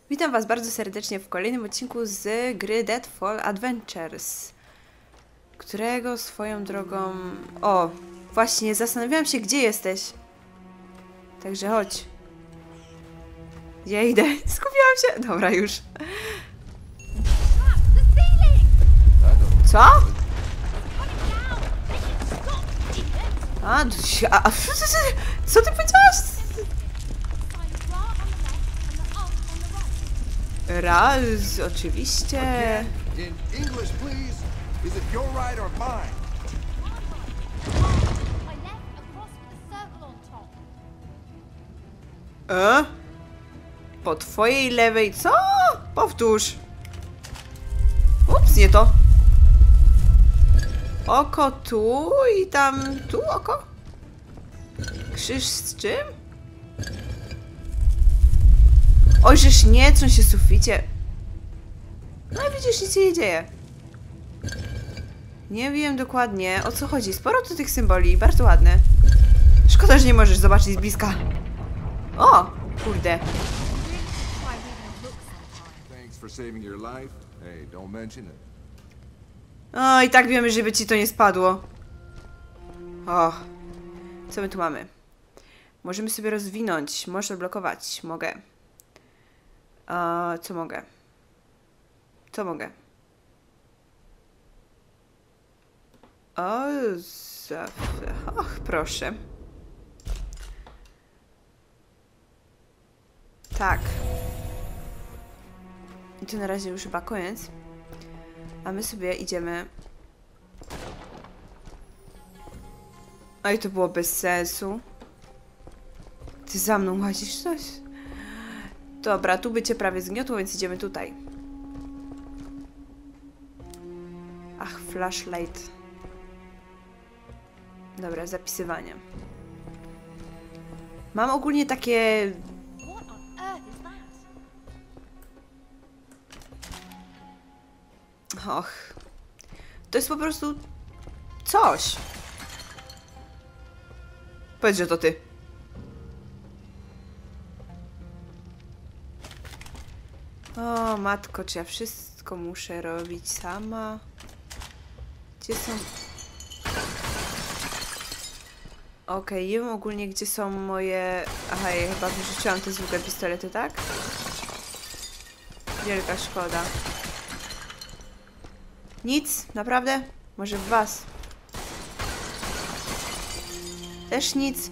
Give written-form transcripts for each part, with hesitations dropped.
Witam was bardzo serdecznie w kolejnym odcinku z gry Deadfall Adventures, którego swoją drogą... O, właśnie, zastanawiałam się, gdzie jesteś. Także chodź. Ja idę. Skupiłam się. Dobra, już. Co? Co ty powiedziałaś? Raz, oczywiście. In English, please. Is it your right or mine? I left a cross with a circle on top. Po twojej lewej, co? Powtórz. Ups, nie to. Oko tu i tam, tu oko? Krzyż z czym? Oj, żeż nie, co się w suficie. No i widzisz, nic się nie dzieje. Nie wiem dokładnie, o co chodzi. Sporo tu tych symboli, bardzo ładne. Szkoda, że nie możesz zobaczyć z bliska. O, kurde. Thanks for saving your life. Hey, don't mention it. O, i tak wiemy, żeby ci to nie spadło. O, co my tu mamy? Możemy sobie rozwinąć, możesz odblokować. Mogę. Co mogę? Co mogę? O, och, proszę. Tak. I to na razie już chyba koniec. A my sobie idziemy... Oj, to było bez sensu. Ty za mną łazisz coś? Dobra, tu by cię prawie zgniotło, więc idziemy tutaj. Ach, flashlight. Dobra, zapisywanie. Mam ogólnie takie... What on earth is that? Och. To jest po prostu... coś. Powiedz, że to ty. O, matko, czy ja wszystko muszę robić sama? Gdzie są... Okej, nie wiem ogólnie, gdzie są moje... Aha, ja chyba wyrzuciłam te zwykłe pistolety, tak? Wielka szkoda. Nic? Naprawdę? Może w was? Też nic?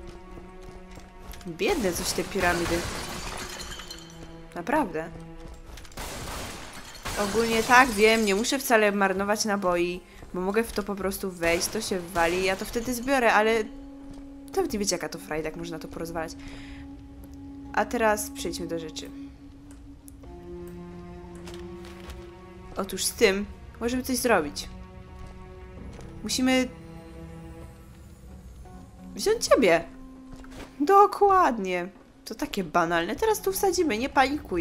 Biedne coś te piramidy. Naprawdę. Ogólnie tak, wiem, nie muszę wcale marnować naboi, bo mogę w to po prostu wejść, to się wali, ja to wtedy zbiorę, ale... To nie wiecie, jaka to frajda, jak można to porozwalać. A teraz przejdźmy do rzeczy. Otóż z tym możemy coś zrobić. Musimy... wziąć ciebie. Dokładnie. To takie banalne. Teraz tu wsadzimy, nie panikuj.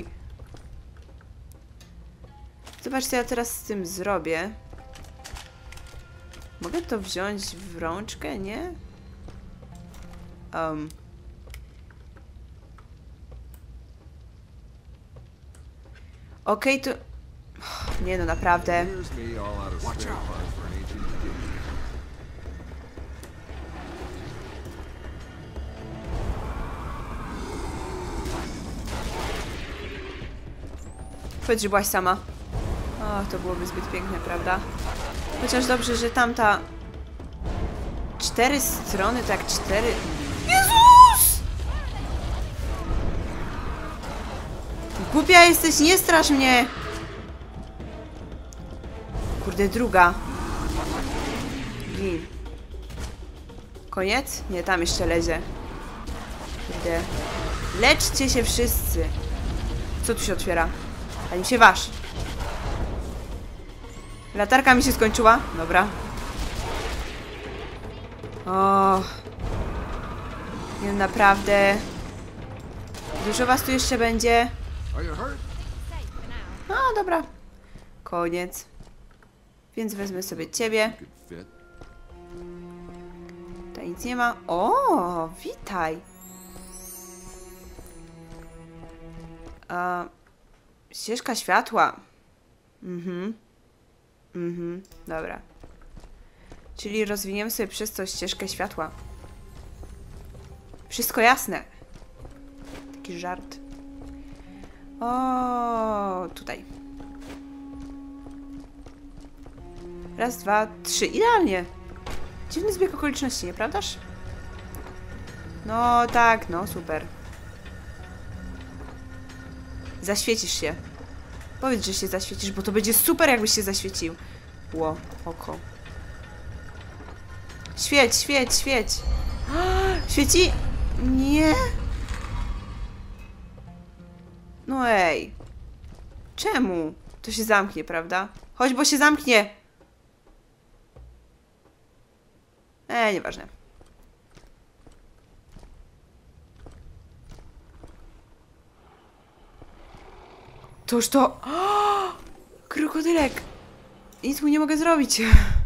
Zobacz, co ja teraz z tym zrobię. Mogę to wziąć w rączkę, nie? Okej, to... Nie no, naprawdę. Here's me all out of spare parts for an ancient dig. Powiedz, że byłaś sama. O, to byłoby zbyt piękne, prawda? Chociaż dobrze, że tamta... 4 strony, tak 4... Jezus! Głupia jesteś, nie strasz mnie! Kurde, druga. Gin. Koniec? Nie, tam jeszcze lezie. Kurde. Leczcie się wszyscy. Co tu się otwiera? Zanim się waż. Latarka mi się skończyła. Dobra. O. Nie, naprawdę. Dużo was tu jeszcze będzie. Are you hurt? No, dobra. Koniec. Więc wezmę sobie ciebie. Could fit. Tutaj nic nie ma. O, witaj. Ścieżka światła. Dobra. Czyli rozwiniemy sobie przez to ścieżkę światła. Wszystko jasne. Taki żart. O, tutaj. Raz, dwa, trzy. Idealnie. Dziwny zbieg okoliczności, nieprawdaż? No tak, no super. Zaświecisz się. Powiedz, że się zaświecisz, bo to będzie super, jakbyś się zaświecił. Ło, oko. Świeć, świeć, świeć. Świeci? Nie. No ej. Czemu? To się zamknie, prawda? Chodź, bo się zamknie. Nieważne. Toż to... Krokodylek! Nic mu nie mogę zrobić.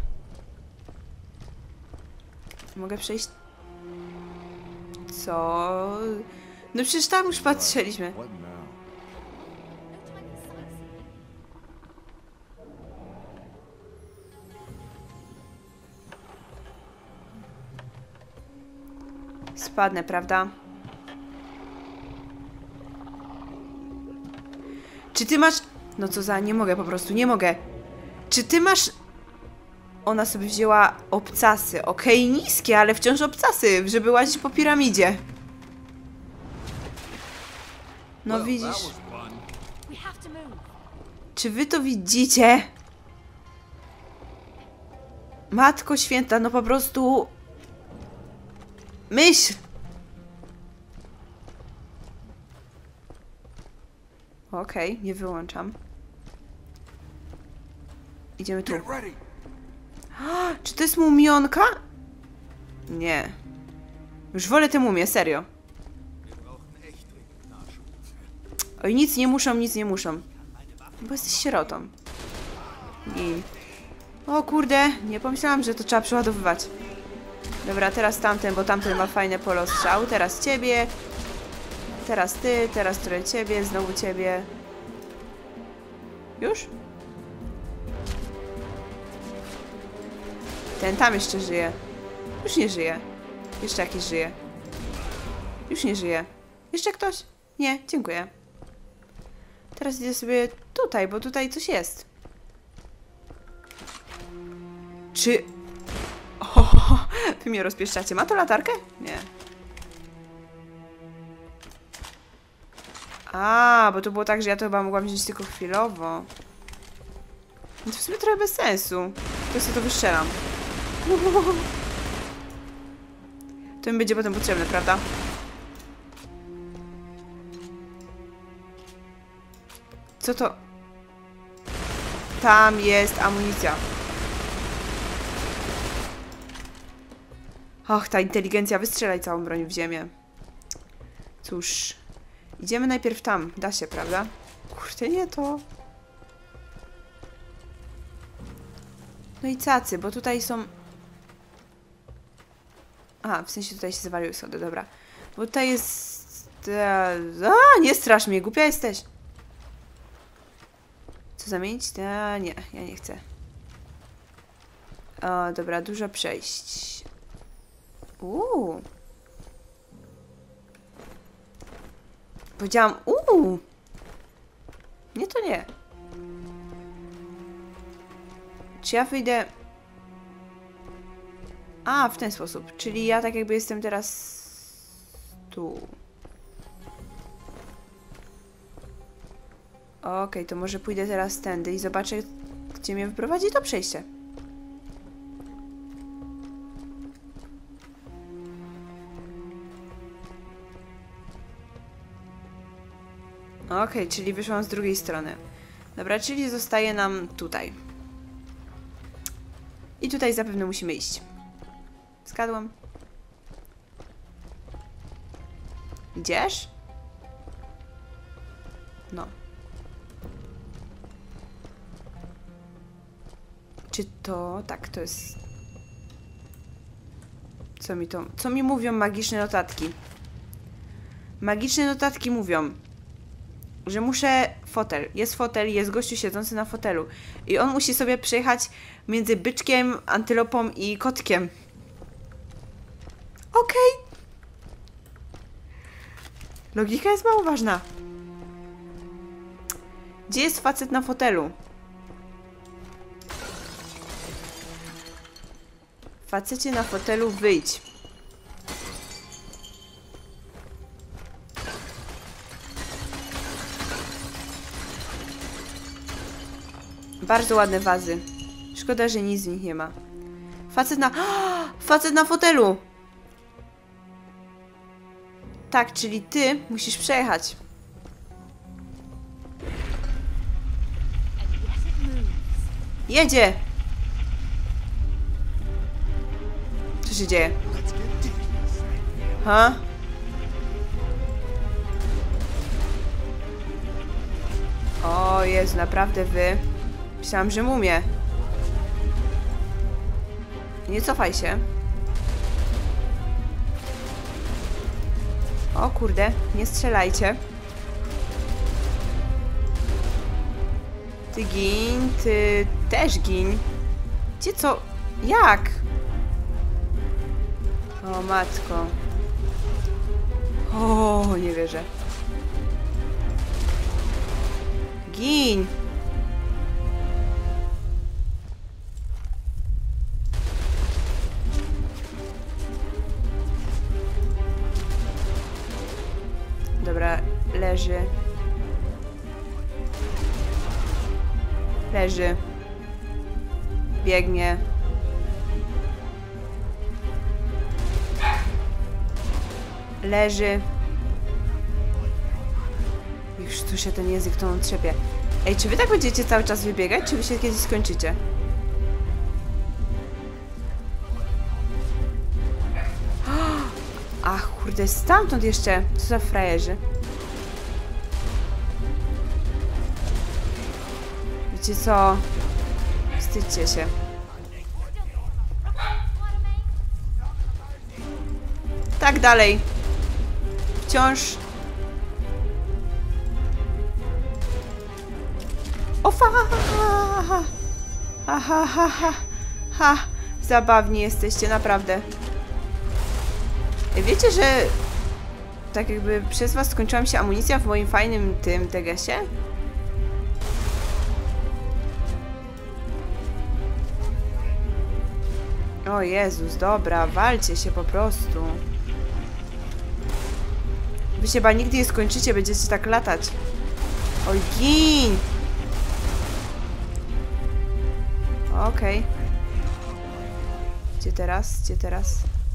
Mogę przejść... Co? No przecież tam już patrzyliśmy. What now? No time for sightseeing. Spadnę, prawda? Czy ty masz... No co za... Nie mogę po prostu, nie mogę. Czy ty masz... Ona sobie wzięła obcasy. Okej, niskie, ale wciąż obcasy, żeby łazić po piramidzie. No Well, widzisz... that was fun. We have to move. Czy wy to widzicie? Matko święta, no po prostu... Myśl! Okej, nie wyłączam. Idziemy tu. Get ready. Czy to jest mumionka? Nie. Już wolę tę mumię, serio. Oj, nic nie muszą, nic nie muszą. Bo jesteś sierotą. I... O kurde, nie pomyślałam, że to trzeba przeładowywać. Dobra, teraz tamten, bo tamten ma fajne polo strzał. Teraz ciebie. Teraz ty, teraz trochę ciebie, znowu ciebie. Już? Ten tam jeszcze żyje. Już nie żyje. Jeszcze jakiś żyje. Już nie żyje. Jeszcze ktoś? Nie, dziękuję. Teraz idę sobie tutaj, bo tutaj coś jest. Czy... O, wy mnie rozpieszczacie. Ma to latarkę? Nie. A, bo to było tak, że ja to chyba mogłam wziąć tylko chwilowo. No to w sumie trochę bez sensu. To sobie to wystrzelam. To mi będzie potem potrzebne, prawda? Co to? Tam jest amunicja. Och, ta inteligencja, wystrzelaj całą broń w ziemię. Cóż, idziemy najpierw tam. Da się, prawda? Kurde, nie to. No i cacy, bo tutaj są... A, w sensie tutaj się zawaliły schody, dobra. Bo tutaj jest... nie strasz mnie, głupia jesteś. Co zamienić? Nie, ja nie chcę. O, dobra, dużo przejść. Powiedziałam Nie, to nie. Czy ja wyjdę... A, w ten sposób. Czyli ja tak jakby jestem teraz... tu. Okej, to może pójdę teraz tędy i zobaczę, gdzie mnie wyprowadzi to przejście. Okej, czyli wyszłam z drugiej strony. Dobra, czyli zostaje nam tutaj. I tutaj zapewne musimy iść. Zgadłam. Idziesz? No. Czy to... Tak, to jest... Co mi to... Co mi mówią magiczne notatki? Magiczne notatki mówią, że muszę fotel. Jest gościu siedzący na fotelu. I on musi sobie przejechać między byczkiem, antylopą i kotkiem. Okej. Logika jest mało ważna. Gdzie jest facet na fotelu? Facecie na fotelu, wyjdź. Bardzo ładne wazy. Szkoda, że nic z nich nie ma. Facet na... Facet na fotelu! Tak, czyli ty musisz przejechać. Jedzie! Co się dzieje? Ha? O Jezu, naprawdę wy? Myślałam, że mumie. Nie cofaj się. O kurde, nie strzelajcie. Ty gin, ty też gin. Gdzie co? Jak? O matko. O, nie wierzę. Gin. Dobra, leży. Leży. Biegnie. Leży. Już tu się ten język tą trzepie. Ej, czy wy tak będziecie cały czas wybiegać, czy wy się kiedyś skończycie? Ach, kurde, stamtąd jeszcze. Co za frajerzy. Wiecie co? Wstydźcie się. Tak dalej. Wciąż. Ofa! Aha, ha, ha, ha. Zabawni jesteście, naprawdę. Wiecie, że tak jakby przez was skończyła mi się amunicja w moim fajnym tym tegesie? O Jezus, dobra, walcie się po prostu. Wy się chyba nigdy nie skończycie, będziecie tak latać. Oj, gin! Okej. Gdzie teraz? Gdzie teraz?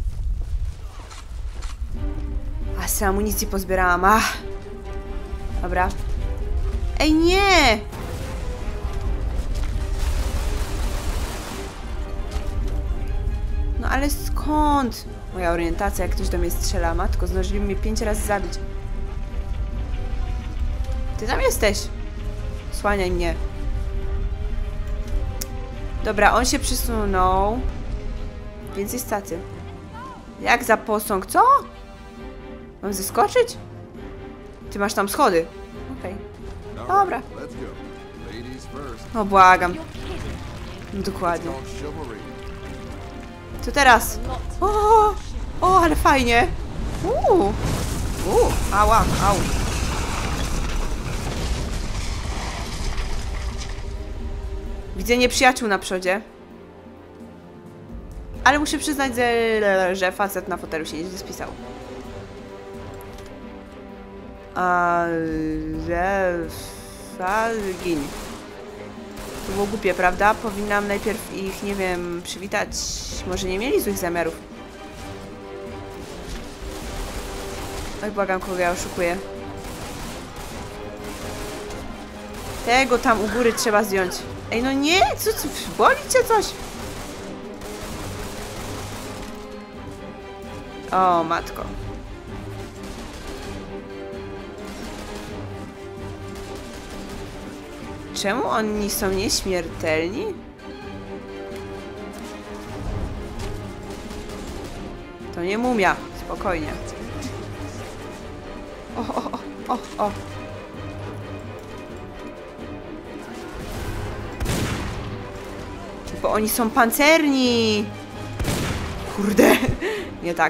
A z amunicji pozbierałam. Ach. Dobra. Ej, nie! No ale skąd? Moja orientacja, jak ktoś do mnie strzela. Matko, zdążyli mnie 5 razy zabić. Ty tam jesteś. Słaniaj mnie. Dobra, on się przysunął. Więcej staty. Jak za posąg? Co? Mam zeskoczyć? Ty masz tam schody. Okej. Dobra. No błagam. No, dokładnie. Co teraz? O, ale fajnie. Ała, au. Widzę nieprzyjaciół na przodzie. Ale muszę przyznać, że facet na fotelu się nie spisał. Gin. To było głupie, prawda? Powinnam najpierw ich, nie wiem, przywitać. Może nie mieli złych zamiarów. Oj, błagam, kogo ja oszukuję. Tego tam u góry trzeba zdjąć. Ej, no nie! Co boli cię coś? O, matko. Czemu oni są nieśmiertelni? To nie mumia. Spokojnie. O. Bo oni są pancerni! Kurde, nie tak.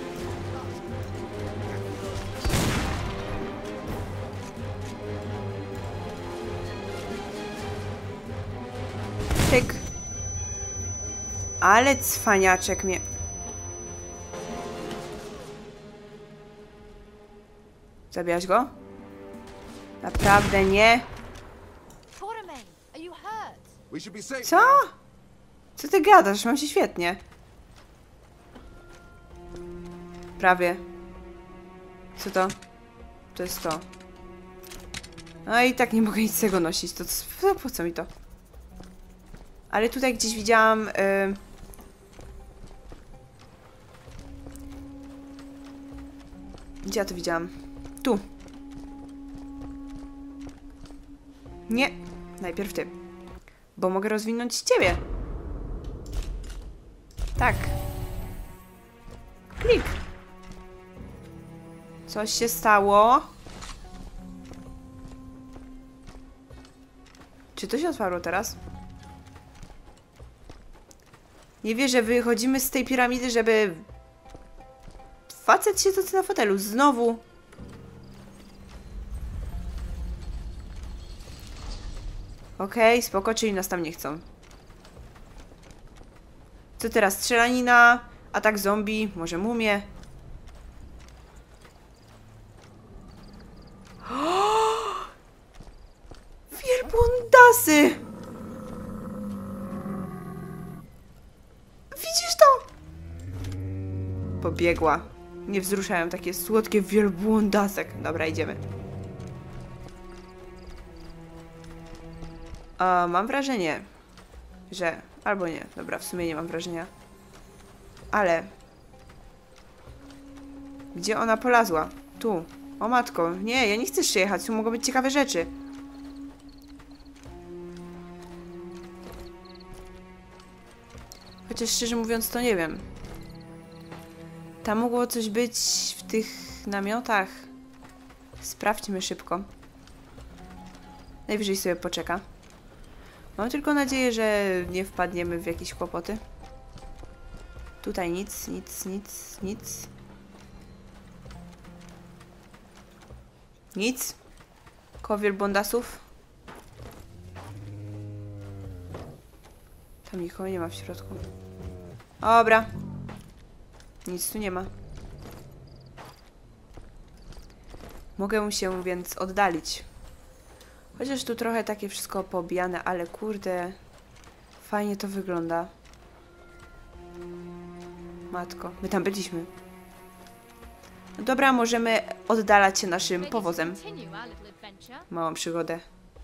Tyk. Ale cwaniaczek mnie... Zabijasz go? Naprawdę nie? Quatermain, are you hurt? We should be safe Co? now. Co ty gadasz? Mam się świetnie. Prawie. Co to? To jest to. No i tak nie mogę nic z tego nosić. To po co mi to? Ale tutaj gdzieś widziałam... Gdzie ja to widziałam? Tu. Nie. Najpierw ty. Bo mogę rozwinąć ciebie. Tak. Klik. Coś się stało. Czy to się otwarło teraz? Nie wierzę, wychodzimy z tej piramidy, żeby... Facet się toczy na fotelu. Znowu. Okej, spoko, czyli nas tam nie chcą. Co teraz? Strzelanina, atak zombie, może mumie. Wielbłądasy! Widzisz to? Pobiegła. Nie wzruszają takie słodkie wielbłądasek. Dobra, idziemy. Mam wrażenie, że... Albo nie. Dobra, w sumie nie mam wrażenia. Ale... Gdzie ona polazła? Tu. O matko. Nie, ja nie chcę jeszcze jechać. Tu mogą być ciekawe rzeczy. Chociaż szczerze mówiąc to nie wiem. Tam mogło coś być w tych namiotach. Sprawdźmy szybko. Najwyżej sobie poczeka. Mam tylko nadzieję, że nie wpadniemy w jakieś kłopoty. Tutaj nic, nic, nic, nic. Nic. Koło wielbłądasów. Tam nikogo nie ma w środku. Dobra. Nic tu nie ma. Mogę się więc oddalić. Chociaż tu trochę takie wszystko poobijane, ale kurde... Fajnie to wygląda. Matko, my tam byliśmy. No dobra, możemy oddalać się naszym powozem. Małą przygodę.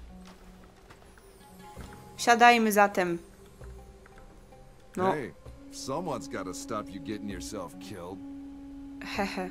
Wsiadajmy zatem. No. Hey, someone's gotta stop you getting yourself killed. Hehe.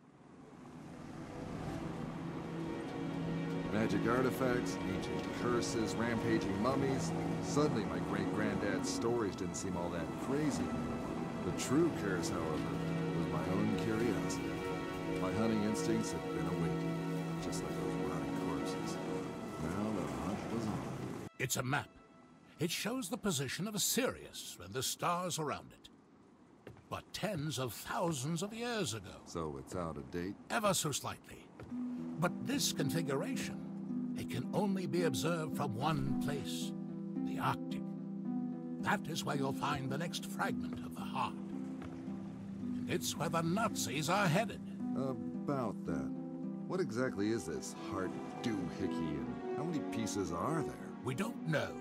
Magic artifacts, ancient curses, rampaging mummies. Suddenly my great-granddad's stories didn't seem all that crazy. The true curse, however, was my own curiosity. My hunting instincts had been awakened, just like those rotting corpses. Now the hunt was on. It's a map. It shows the position of Sirius and the stars around it. But tens of thousands of years ago. So it's out of date? Ever so slightly. But this configuration, it can only be observed from one place, the Arctic. That is where you'll find the next fragment of the heart. And it's where the Nazis are headed. About that. What exactly is this heart doohickey, and how many pieces are there? We don't know.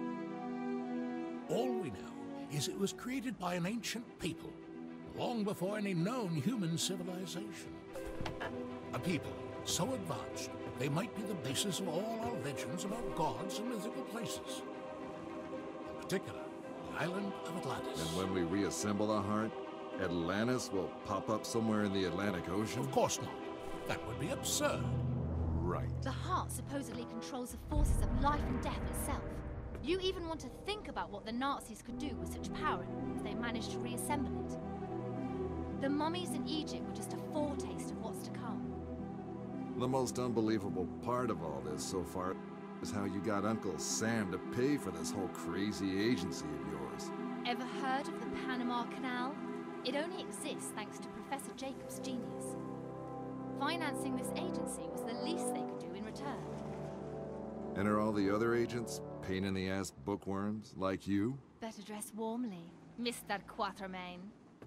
All we know is it was created by an ancient people, long before any known human civilization. A people so advanced, they might be the basis of all our legends about gods and mythical places. In particular, the island of Atlantis. And when we reassemble the heart, Atlantis will pop up somewhere in the Atlantic Ocean? Of course not. That would be absurd. Right. The heart supposedly controls the forces of life and death itself. You even want to think about what the Nazis could do with such power if they managed to reassemble it. The mummies in Egypt were just a foretaste of what's to come. The most unbelievable part of all this so far was how you got Uncle Sam to pay for this whole crazy agency of yours. Ever heard of the Panama Canal? It only exists thanks to Professor Jacob's genius. Financing this agency was the least they could do in return. And are all the other agents pain-in-the-ass bookworms like you? Better dress warmly, Mr. Quatermain.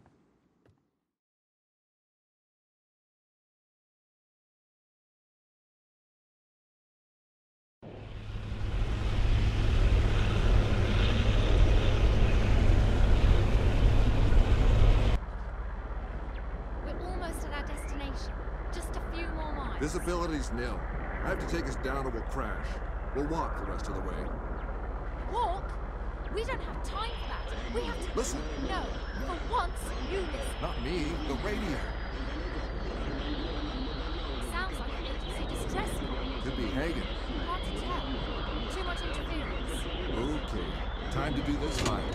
We're almost at our destination. Just a few more miles. Visibility's nil. I have to take us down or we'll crash. We'll walk the rest of the way. Walk? We don't have time for that. We have to... Listen. No. For once, you listen. Not me, the radio. Sounds like an agency distress call. Could be Hagen. Hard to tell. Too much interference. Okay, time to do this finally.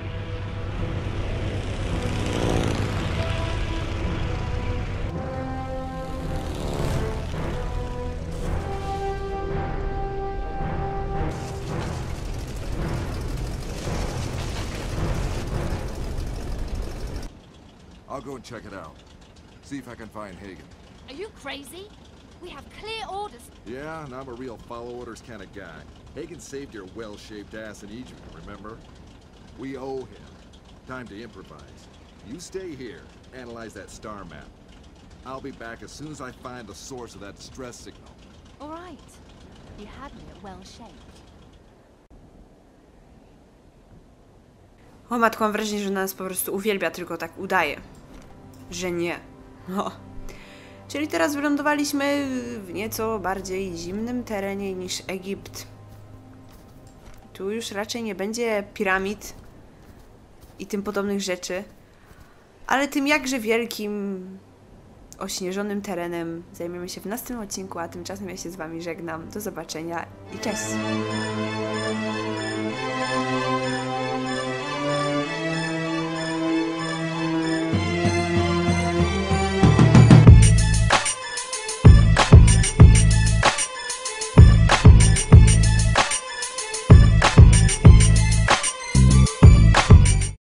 I'll go and check it out. See if I can find Hagen. Are you crazy? We have clear orders. Yeah, and I'm a real follow orders kind of guy. Hagen saved your well-shaped ass in Egypt, remember? We owe him. Time to improvise. You stay here, analyze that star map. I'll be back as soon as I find the source of that distress signal. All right. You had me at well-shaped. O matko, mam wrażenie, że nas po prostu uwielbia, tylko tak udaje, że nie. O. Czyli teraz wylądowaliśmy w nieco bardziej zimnym terenie niż Egipt. Tu już raczej nie będzie piramid i tym podobnych rzeczy, ale tym jakże wielkim, ośnieżonym terenem zajmiemy się w następnym odcinku, a tymczasem ja się z wami żegnam. Do zobaczenia i cześć!